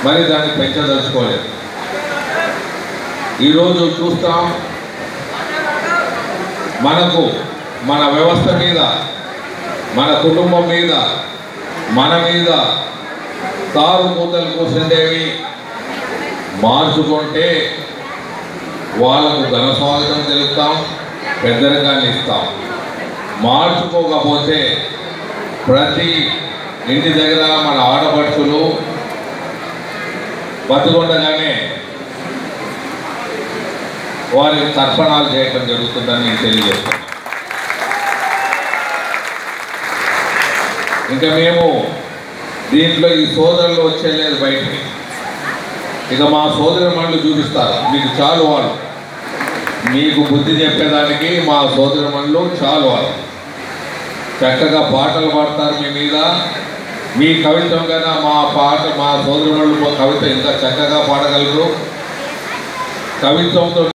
మరి దాన్ని పెంచదలుచుకోలేదు. ఈరోజు చూస్తాం మనకు మన వ్యవస్థ మీద, మన కుటుంబం మీద, మన మీద తారు కూతలు కూర్చుండేవి మార్చుకుంటే వాళ్ళకు ఘన స్వాగతం తెలుపుతాం, పెద్దరికాన్ని ఇస్తాం. మార్చుకోకపోతే ప్రతి ఇంటి దగ్గర మన ఆడపడుచులు బతుకుండగానే వారికి తర్పణాలు చేయటం జరుగుతుందని నేను తెలియజేస్తాను. ఇంకా మేము దీంట్లో ఈ సోదరులు వచ్చేలేదు బయటికి. ఇక మా సోదరిమణులు చూపిస్తారు, మీకు చాలు వాళ్ళు, మీకు బుద్ధి చెప్పేదానికి మా సోదరిమణులు చాలు వాళ్ళు. చక్కగా పాటలు పాడతారు మీ మీద, మీ కవిత్వం కన్నా మా సోదరిమణులు కవిత ఇంకా చక్కగా పాడగలరు. కవిత్వంతో